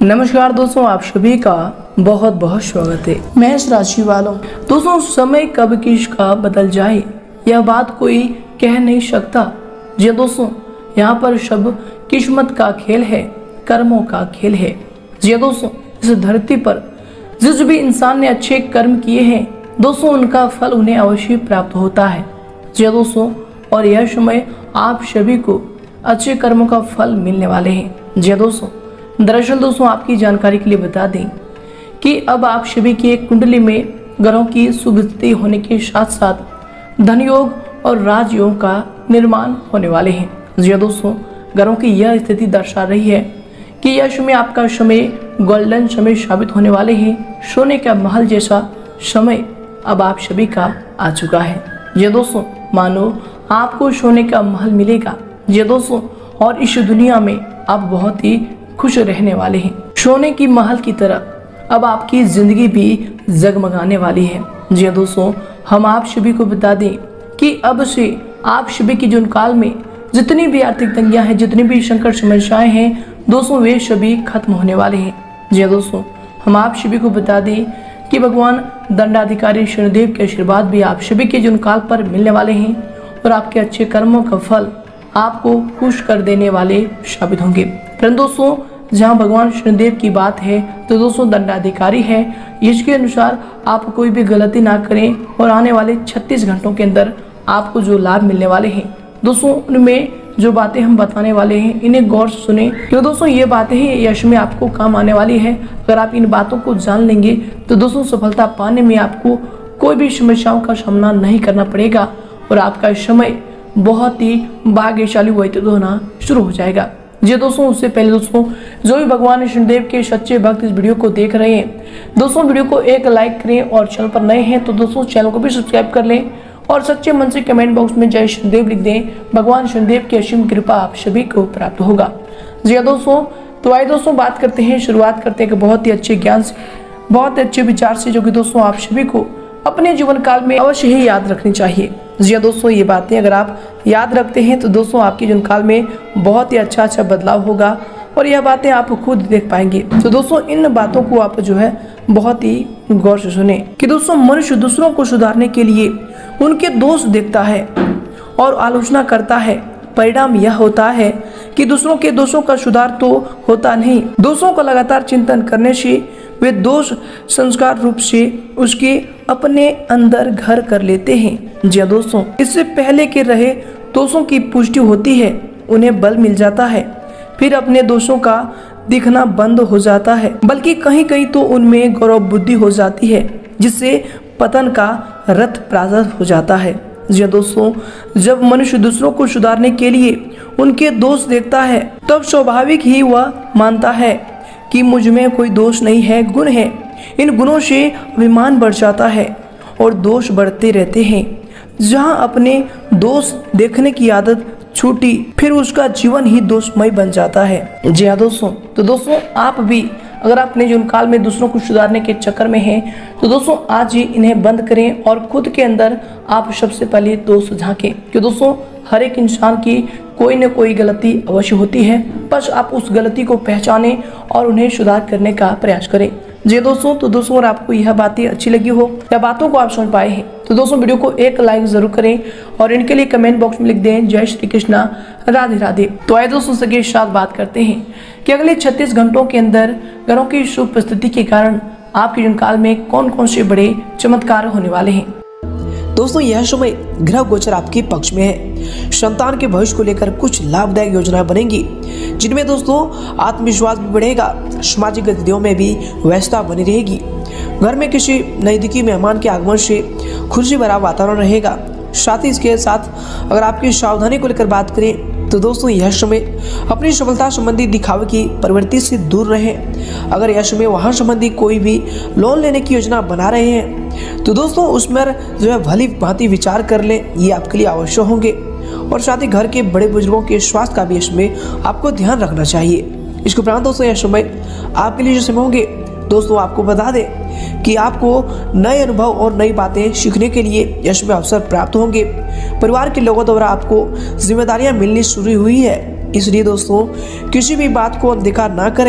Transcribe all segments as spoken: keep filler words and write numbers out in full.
नमस्कार दोस्तों, आप सभी का बहुत बहुत स्वागत है। मेष राशि वालों, दोस्तों समय कब किसका बदल जाए यह बात कोई कह नहीं सकता। जी दोस्तों, यहाँ पर सब किस्मत का खेल है, कर्मों का खेल है। जी दोस्तों, इस धरती पर जिस भी इंसान ने अच्छे कर्म किए हैं दोस्तों, उनका फल उन्हें अवश्य प्राप्त होता है। जी दोस्तों, और यह समय आप सभी को अच्छे कर्मों का फल मिलने वाले हैं। जी दोस्तों, दरअसल दोस्तों आपकी जानकारी के लिए बता दें कि अब आप सभी की एक कुंडली में ग्रहों की शुभ स्थिति होने के साथ साथ धन योग और राजयोग का निर्माण होने वाले हैं। जी दोस्तों, ग्रहों की यह स्थिति दर्शा रही है कि यह समय आपका समय गोल्डन समय साबित होने वाले हैं। सोने का महल जैसा समय अब आप सभी का आ चुका है। जी दोस्तों, मानो आपको सोने का महल मिलेगा। जी दोस्तों, और इस दुनिया में आप बहुत ही खुश रहने वाले हैं। सोने की महल की तरह अब आपकी जिंदगी भी जगमगाने वाली है। जी दोस्तों, हम आप सभी को बता दें कि अब से आप सभी की जीवन काल में जितनी भी आर्थिक तंगियां हैं, जितनी भी संकट समस्याएं हैं दोस्तों, वे सभी खत्म होने वाले हैं। जी दोस्तों, हम आप सभी को बता दें कि भगवान दंडाधिकारी शनिदेव के आशीर्वाद भी आप सभी के जीवन काल पर मिलने वाले हैं और आपके अच्छे कर्मों का फल आपको खुश कर देने वाले साबित होंगे। परंतु दोस्तों, जहां भगवान शनिदेव की बात है तो दोस्तों दंडाधिकारी है, इसके अनुसार आप कोई भी गलती ना करें और आने वाले छत्तीस घंटों के अंदर आपको जो लाभ मिलने वाले हैं दोस्तों, उनमें जो बातें हम बताने वाले हैं इन्हें गौर से सुने, क्योंकि दोस्तों ये बातें ही यश में आपको काम आने वाली है। अगर आप इन बातों को जान लेंगे तो दोस्तों सफलता पाने में आपको कोई भी समस्याओं का सामना नहीं करना पड़ेगा और आपका समय बहुत ही भाग्यशाली व्यतीत होना शुरू हो जाएगा। जी दोस्तों, उससे पहले दोस्तों जो भी भगवान शनिदेव के सच्चे भक्त इस वीडियो को देख रहे हैं दोस्तों, वीडियो को एक लाइक करें और चैनल पर नए हैं तो दोस्तों चैनल को भी सब्सक्राइब कर लें और सच्चे मन से कमेंट बॉक्स में जय शनिदेव लिख दें। भगवान शनिदेव की असीम कृपा आप सभी को प्राप्त होगा। जी दोस्तों, तो आइए दोस्तों बात करते हैं, शुरुआत करते हैं बहुत ही अच्छे ज्ञान से, बहुत ही अच्छे विचार से, जो कि दोस्तों आप सभी को अपने जीवन काल में अवश्य ही याद रखनी चाहिए। जी दोस्तों, ये बातें अगर आप याद रखते हैं तो दोस्तों आपके जीवन काल में बहुत ही अच्छा अच्छा बदलाव होगा और यह बातें आप खुद देख पाएंगे। तो दोस्तों इन बातों को आप जो है बहुत ही गौर से सुने कि दोस्तों मनुष्य दूसरों को सुधारने के लिए उनके दोष देखता है और आलोचना करता है। परिणाम यह होता है कि दूसरों के दोषों का सुधार तो होता नहीं, दोषों का लगातार चिंतन करने से वे दोष संस्कार रूप से उसके अपने अंदर घर कर लेते हैं। जी दोस्तों, इससे पहले के रहे दोषों की पुष्टि होती है, उन्हें बल मिल जाता है, फिर अपने दोषों का दिखना बंद हो जाता है, बल्कि कहीं कहीं तो उनमें गौरव बुद्धि हो जाती है, जिससे पतन का रथ प्रारंभ हो जाता है। जी दोस्तों, जब मनुष्य दूसरों को सुधारने के लिए उनके दोष देखता है तब स्वाभाविक ही वह मानता है कि मुझ में कोई दोष नहीं है, गुण है। इन गुणों से अभिमान बढ़ जाता है और दोष बढ़ते रहते हैं। जहां अपने दोष देखने की आदत छूटी फिर उसका जीवन ही दोषमय बन जाता है। जी हाँ दोस्तों, तो दोस्तों आप भी अगर आप अपने जीवन काल में दूसरों को सुधारने के चक्कर में हैं तो दोस्तों आज ही इन्हें बंद करें और खुद के अंदर आप सबसे पहले दोष झांकें, क्योंकि दोस्तों हर एक इंसान की कोई न कोई गलती अवश्य होती है, बस आप उस गलती को पहचानें और उन्हें सुधार करने का प्रयास करें। जी दोस्तों, तो दोस्तों अगर आपको यह बातें अच्छी लगी हो या बातों को आप समझ पाए हैं तो दोस्तों वीडियो को एक लाइक जरूर करें और इनके लिए कमेंट बॉक्स में लिख दें जय श्री कृष्णा, राधे राधे। तो आइए दोस्तों सके साथ बात करते हैं कि अगले छत्तीस घंटों के अंदर ग्रहों की शुभ स्थिति के कारण आपके जीवन काल में कौन कौन से बड़े चमत्कार होने वाले हैं। दोस्तों यह समय ग्रह गोचर आपके पक्ष में है। संतान के भविष्य को लेकर कुछ लाभदायक योजनाएं बनेंगी, जिनमें दोस्तों आत्मविश्वास भी बढ़ेगा, सामाजिक गतिविधियों में भी व्यस्तता बनी रहेगी। घर में किसी नजदीकी मेहमान के आगमन से खुशी भरा वातावरण रहेगा। साथ ही इसके साथ अगर आपकी सावधानी को लेकर बात करें तो दोस्तों यह समय अपनी सफलता संबंधी दिखावे की प्रवृत्ति से दूर रहें। अगर यह समय वहाँ संबंधी कोई भी लोन लेने की योजना बना रहे हैं तो दोस्तों उसमें जो है भली भांति विचार कर लें, ये आपके लिए आवश्यक होंगे। और साथ ही घर के बड़े बुजुर्गों के स्वास्थ्य का भी इसमें आपको ध्यान रखना चाहिए। इसके उपरांत दोस्तों यह समय आपके लिए जो समय होंगे दोस्तों आपको बता दें कि आपको नए अनुभव और नई बातें सीखने के लिए यश में अवसर प्राप्त होंगे। परिवार के लोगों द्वारा आपको जिम्मेदारियां मिलनी शुरू हुई है, इसलिए दोस्तों किसी भी बात को अनदेखा ना करें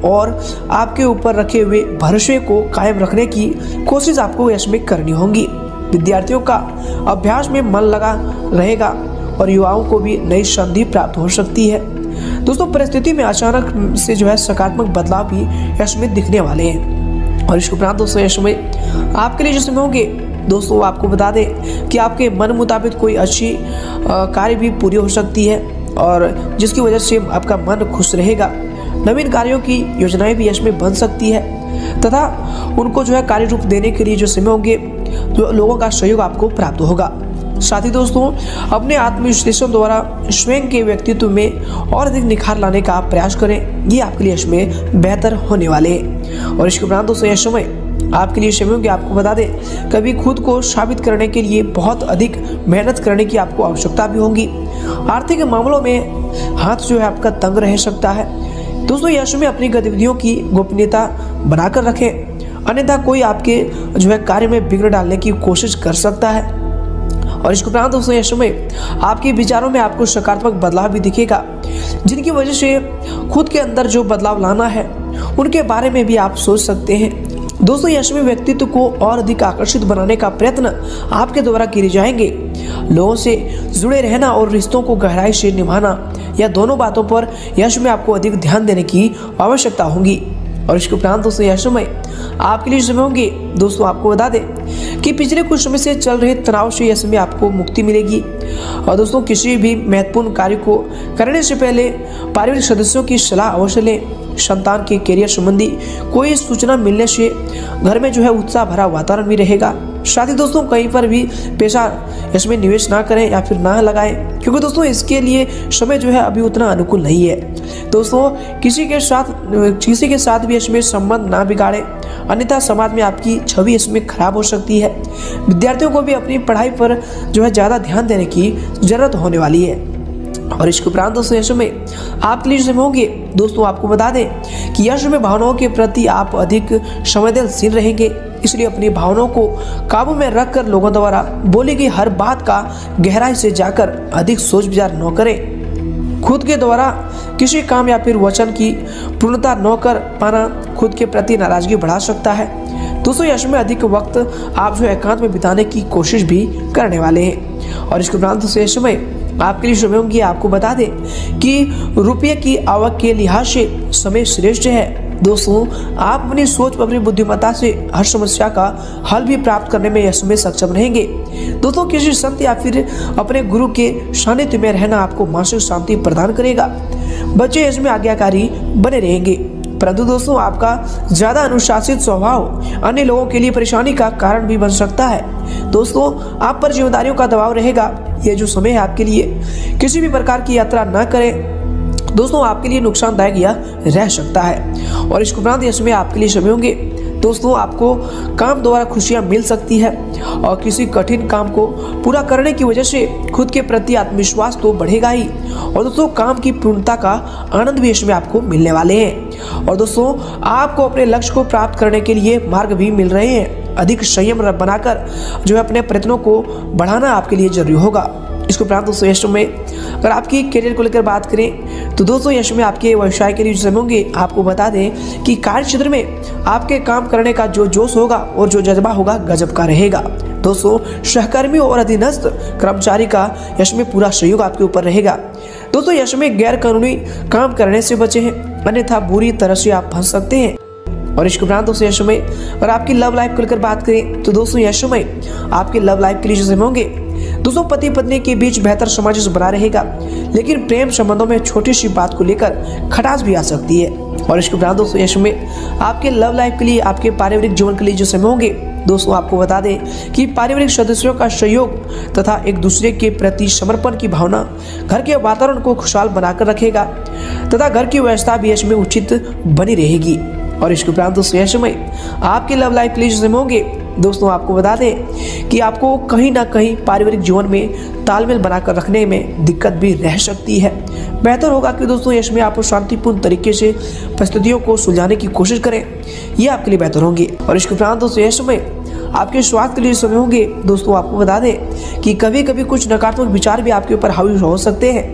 और आपके ऊपर रखे हुए भरोसे को कायम रखने की कोशिश आपको यश में करनी होगी। विद्यार्थियों का अभ्यास में मन लगा रहेगा और युवाओं को भी नई संधि प्राप्त हो सकती है। दोस्तों परिस्थिति में अचानक से जो है सकारात्मक बदलाव भी यश में दिखने वाले हैं। और इसके उपरांत दोस्तों यश में आपके लिए जो समय होंगे दोस्तों आपको बता दें कि आपके मन मुताबिक कोई अच्छी कार्य भी पूरी हो सकती है और जिसकी वजह से आपका मन खुश रहेगा। नवीन कार्यों की योजनाएं भी यश में बन सकती है तथा उनको जो है कार्य रूप देने के लिए जो समय होंगे जो लोगों का सहयोग आपको प्राप्त होगा। साथ ही दोस्तों अपने आत्मविश्लेषण द्वारा स्वयं के व्यक्तित्व में और अधिक निखार लाने का प्रयास करें, ये आपके लिए इसमें बेहतर होने वाले हैं। और इसके उपरांत दोस्तों यह समय आपके लिए समय होंगे आपको बता दें कभी खुद को साबित करने के लिए बहुत अधिक मेहनत करने की आपको आवश्यकता भी होगी। आर्थिक मामलों में हाथ जो है आपका तंग रह सकता है। दोस्तों यह समय अपनी गतिविधियों की गोपनीयता बनाकर रखें, अन्यथा कोई आपके जो है कार्य में विघ्न डालने की कोशिश कर सकता है। और इसके उपरांत दोस्तों यह समय आपके विचारों में आपको सकारात्मक बदलाव भी दिखेगा, जिनकी वजह से खुद के अंदर जो बदलाव लाना है उनके बारे में भी आप सोच सकते हैं। दोस्तों यश में व्यक्तित्व को और अधिक आकर्षित बनाने का प्रयत्न आपके द्वारा किए जाएंगे। लोगों से जुड़े रहना और रिश्तों को गहराई से निभाना, यह दोनों बातों पर यश में आपको अधिक ध्यान देने की आवश्यकता होगी। और इसके उपरांत दोस्तों यह समय आपके लिए समय होंगे दोस्तों आपको बता दें कि पिछले कुछ समय से चल रहे तनाव से यह समय आपको मुक्ति मिलेगी। और दोस्तों किसी भी महत्वपूर्ण कार्य को करने से पहले पारिवारिक सदस्यों की सलाह अवश्य लें। संतान के करियर संबंधी कोई सूचना मिलने से घर में जो है उत्साह भरा वातावरण भी रहेगा। साथ ही दोस्तों कहीं पर भी पैसा इसमें निवेश ना करें या फिर ना लगाएं, क्योंकि दोस्तों इसके लिए समय जो है अभी उतना अनुकूल नहीं है। दोस्तों किसी के साथ किसी के साथ भी इसमें संबंध ना बिगाड़े, अन्यथा समाज में आपकी छवि इसमें खराब हो सकती है। विद्यार्थियों को भी अपनी पढ़ाई पर जो है ज़्यादा ध्यान देने की जरूरत होने वाली है। और इसके उपरांत दोस्तों यश में आपके लिए समय होंगे दोस्तों आपको बता दें कि यश में भावनाओं के प्रति आप अधिक संवेदनशील रहेंगे, इसलिए अपनी भावनाओं को काबू में रखकर लोगों द्वारा बोली गई हर बात का गहराई से जाकर अधिक सोच विचार न करें। खुद के द्वारा किसी काम या फिर वचन की पूर्णता न कर पाना खुद के प्रति नाराजगी बढ़ा सकता है। दोस्तों यश में अधिक वक्त आप जो एकांत में बिताने की कोशिश भी करने वाले हैं। और इसके उपरांत दोस्तों यश में आपके लिए समय होंगी आपको बता दें कि रुपये की आवक के लिहाज से समय श्रेष्ठ है। दोस्तों आप अपनी सोच अपनी बुद्धिमत्ता से हर समस्या का हल भी प्राप्त करने में यह समय सक्षम रहेंगे। दोस्तों किसी संत या फिर अपने गुरु के सानिध्य में रहना आपको मानसिक शांति प्रदान करेगा। बच्चे इसमें आज्ञाकारी बने रहेंगे, परंतु दोस्तों आपका ज्यादा अनुशासित स्वभाव अन्य लोगों के लिए परेशानी का कारण भी बन सकता है। दोस्तों आप पर जिम्मेदारियों का दबाव रहेगा। ये जो समय है आपके लिए किसी भी प्रकार की यात्रा ना करें, दोस्तों आपके लिए नुकसानदायक यह रह सकता है। और इसके उपरांत यह समय आपके लिए समय होंगे दोस्तों आपको काम द्वारा खुशियां मिल सकती है और किसी कठिन काम को पूरा करने की वजह से खुद के प्रति आत्मविश्वास तो बढ़ेगा ही, और दोस्तों काम की पूर्णता का आनंद भी इसमें आपको मिलने वाले हैं। और दोस्तों आपको अपने लक्ष्य को प्राप्त करने के लिए मार्ग भी मिल रहे हैं। अधिक संयम बनाकर जो है अपने प्रयत्नों को बढ़ाना आपके लिए जरूरी होगा। इसके उपरांत दोस्तों यश में अगर आपकी करियर को लेकर बात करें तो दोस्तों यश में आपके व्यवसाय के लिए समय होंगे आपको बता दें कि कार्य क्षेत्र में आपके काम करने का जो जोश होगा और जो जज्बा होगा गजब का रहेगा। दोस्तों सहकर्मी और अधीनस्थ कर्मचारी का यश में पूरा सहयोग आपके ऊपर रहेगा। दोस्तों यश में गैर कानूनी काम करने से बचे हैं, अन्यथा बुरी तरह से आप फंस सकते हैं। और इसके उपरांत दोस्तों यश में अगर आपकी लव लाइफ को लेकर बात करें तो दोस्तों यश में आपके लव लाइफ के लिए जो समय होंगे दोस्तों पति पत्नी के बीच बेहतर सामंजस्य बना रहेगा, लेकिन प्रेम संबंधों में छोटी सी बात को लेकर खटास भी आ सकती है। और इसके उपरांत दोस्तों यश में आपके लव लाइफ के लिए आपके पारिवारिक जीवन के लिए जो समय होंगे दोस्तों आपको बता दें कि पारिवारिक सदस्यों का सहयोग तथा एक दूसरे के प्रति समर्पण की भावना घर के वातावरण को खुशहाल बनाकर रखेगा तथा घर की व्यवस्था भी इसमें उचित बनी रहेगी। और इसके उपरांत दोस्तों यह समय आपके लव लाइफ के लिए जो समय होंगे दोस्तों आपको बता दें कि आपको कहीं ना कहीं पारिवारिक जीवन में तालमेल बनाकर रखने में दिक्कत भी रह सकती है। बेहतर होगा कि दोस्तों इसमें आप शांतिपूर्ण तरीके से परिस्थितियों को सुलझाने की कोशिश करें, ये आपके लिए बेहतर होंगे। और इसके उपरांत दोस्तों यह समय आपके स्वास्थ्य के लिए समय होंगे दोस्तों आपको बता दें कि कभी कभी कुछ नकारात्मक विचार भी आपके ऊपर हावी हो सकते हैं,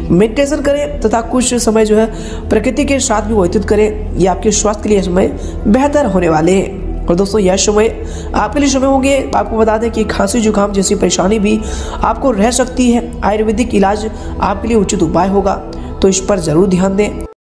मेडिटेशन करें तथा कुछ समय जो है प्रकृति के साथ भी व्यतीत करें। ये आपके स्वास्थ्य के लिए समय बेहतर होने वाले हैं। और दोस्तों यह समय आपके लिए समय होंगे। आपको बता दें कि खांसी जुकाम जैसी परेशानी भी आपको रह सकती है। आयुर्वेदिक इलाज आपके लिए उचित उपाय होगा, तो इस पर जरूर ध्यान दें।